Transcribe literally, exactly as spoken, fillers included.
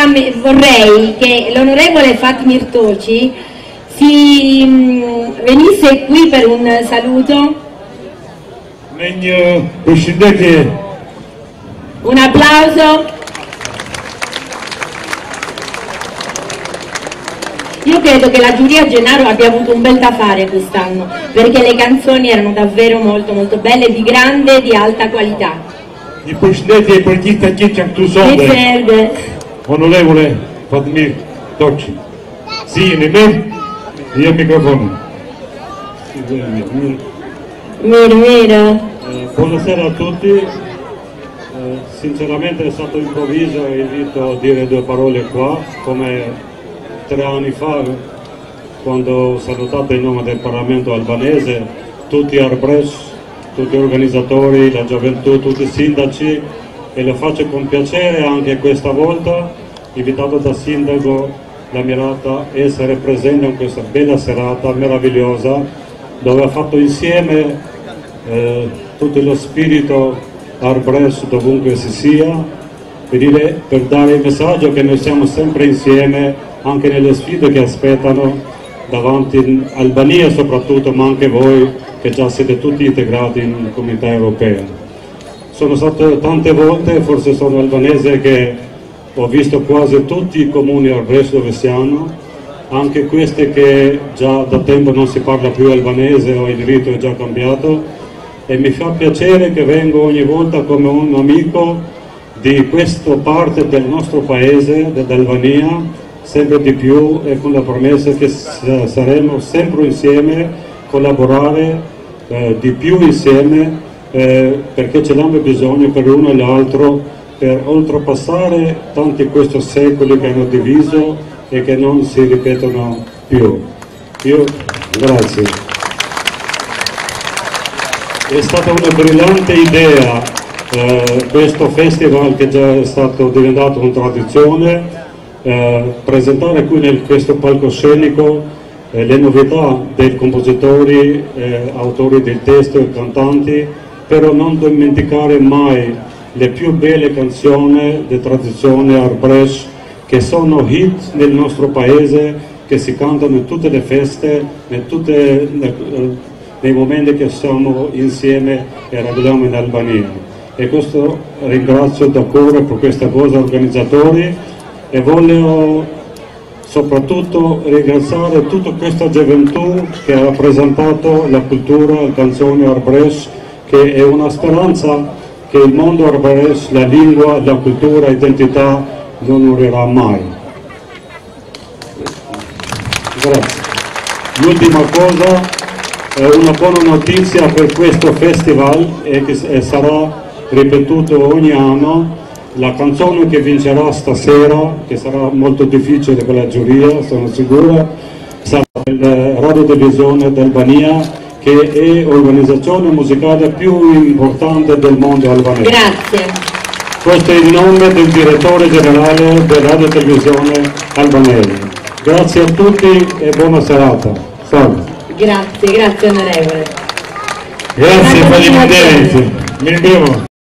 ora vorrei che l'onorevole Fatmir Toci si mh, venisse qui per un saluto. Meglio presidente. Un applauso. Io credo che la giuria Gennaro abbia avuto un bel da fare quest'anno, perché le canzoni erano davvero molto molto belle, di grande e di alta qualità. Il presidente è partito anche tu serve. Onorevole Fatmir Toci. Sì, ne me? Io il microfono. Miro, miro. Eh, buonasera a tutti. Eh, sinceramente è stato improvviso e invito a dire due parole qua, come tre anni fa, quando ho salutato in nome del Parlamento albanese tutti Arbresh, tutti gli organizzatori, la gioventù, tutti i sindaci, e lo faccio con piacere anche questa volta, invitato da sindaco Lamirata, essere presente in questa bella serata meravigliosa, dove ha fatto insieme eh, tutto lo spirito Arbresh dovunque si sia, per, dire, per dare il messaggio che noi siamo sempre insieme anche nelle sfide che aspettano davanti in Albania soprattutto, ma anche voi che già siete tutti integrati in comunità europea. Sono stato tante volte, forse sono albanese, che ho visto quasi tutti i comuni Arbresh dove siamo, anche questi che già da tempo non si parla più albanese o il rito è già cambiato, e mi fa piacere che vengo ogni volta come un amico di questa parte del nostro paese, dell'Albania, sempre di più, e con la promessa che saremo sempre insieme, collaborare eh, di più insieme, eh, perché ce l'abbiamo bisogno per uno e l'altro, per oltrepassare tanti questi secoli che hanno diviso e che non si ripetono più. Io, grazie. È stata una brillante idea eh, questo festival, che già è stato diventato una tradizione. Eh, presentare qui in questo palcoscenico eh, le novità dei compositori, eh, autori del testo e cantanti, però non dimenticare mai le più belle canzoni di tradizione Arbresh, che sono hit nel nostro paese, che si cantano in tutte le feste, in tutte, nei momenti che siamo insieme e raduniamo in Albania. E questo ringrazio da cuore per questa cosa organizzatori. E voglio soprattutto ringraziare tutta questa gioventù che ha rappresentato la cultura, la canzone Arbresh, che è una speranza che il mondo Arbresh, la lingua, la cultura, l'identità non morirà mai. Grazie. L'ultima cosa, è una buona notizia per questo festival e che sarà ripetuto ogni anno. La canzone che vincerà stasera, che sarà molto difficile per la giuria, sono sicuro, sarà la Radio Televisione d'Albania, che è l'organizzazione musicale più importante del mondo albanese. Grazie. Questo è il nome del direttore generale della Radio Televisione albanese. Grazie a tutti e buona serata. Salve. Grazie, grazie onorevole. Grazie per l'invito.